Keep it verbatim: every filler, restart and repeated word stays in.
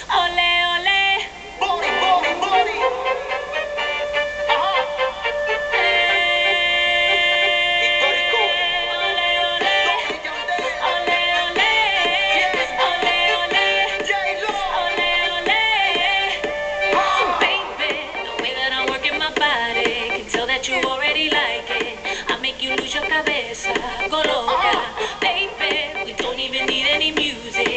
Ole, ole. Body, body, body. Ajá. Histórico. Ole, ole. Don Yandel. Ole, ole. Ole, ole. J-Lo. Ole, ole. Ah. Baby, the way that I'm working my body can tell that you already like it. I make you lose your cabeza, go loca. Baby, we don't even need any music.